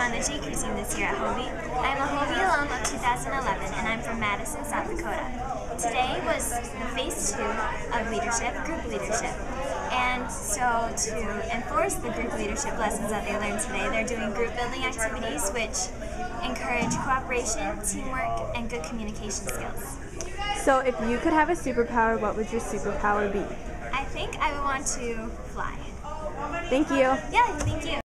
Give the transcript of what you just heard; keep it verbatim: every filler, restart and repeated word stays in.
on the G Q team this year at Hobie. I am a Hobie alum of two thousand eleven, and I'm from Madison, South Dakota. Today was the phase two of leadership, group leadership. And so to enforce the group leadership lessons that they learned today, they're doing group building activities which encourage cooperation, teamwork, and good communication skills. So if you could have a superpower, what would your superpower be? I think I would want to fly. Thank you. Yeah, thank you.